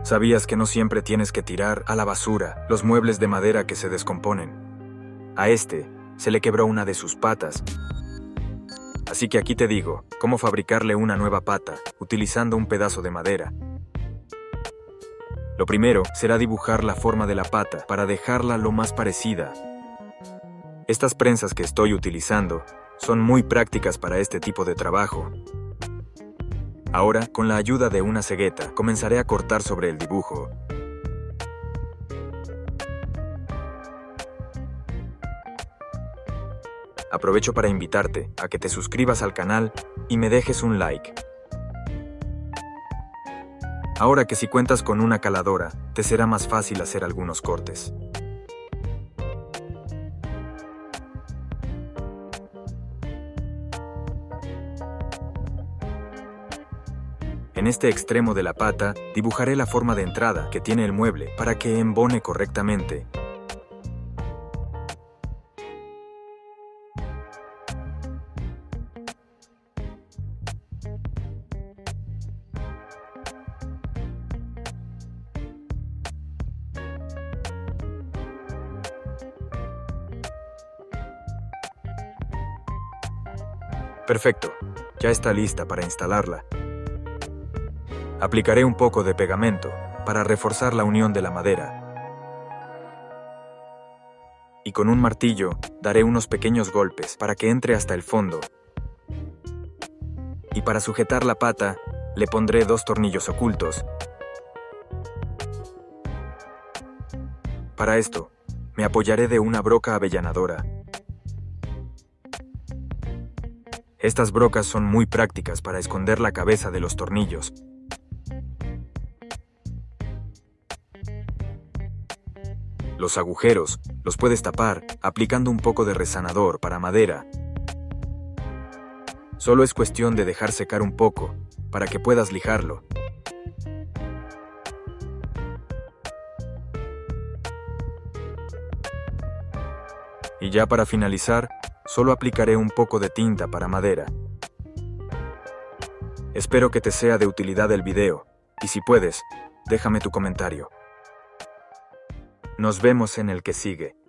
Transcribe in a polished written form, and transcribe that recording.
¿Sabías que no siempre tienes que tirar a la basura los muebles de madera que se descomponen? A este se le quebró una de sus patas. Así que aquí te digo cómo fabricarle una nueva pata utilizando un pedazo de madera. Lo primero será dibujar la forma de la pata para dejarla lo más parecida. Estas prensas que estoy utilizando son muy prácticas para este tipo de trabajo. Ahora, con la ayuda de una cegueta, comenzaré a cortar sobre el dibujo. Aprovecho para invitarte a que te suscribas al canal y me dejes un like. Ahora que si cuentas con una caladora, te será más fácil hacer algunos cortes. En este extremo de la pata, dibujaré la forma de entrada que tiene el mueble para que embone correctamente. Perfecto, ya está lista para instalarla. Aplicaré un poco de pegamento para reforzar la unión de la madera. Y con un martillo daré unos pequeños golpes para que entre hasta el fondo. Y para sujetar la pata, le pondré 2 tornillos ocultos. Para esto, me apoyaré de una broca avellanadora. Estas brocas son muy prácticas para esconder la cabeza de los tornillos. Los agujeros los puedes tapar aplicando un poco de resanador para madera. Solo es cuestión de dejar secar un poco para que puedas lijarlo. Y ya para finalizar, solo aplicaré un poco de tinta para madera. Espero que te sea de utilidad el video, y si puedes, déjame tu comentario. Nos vemos en el que sigue.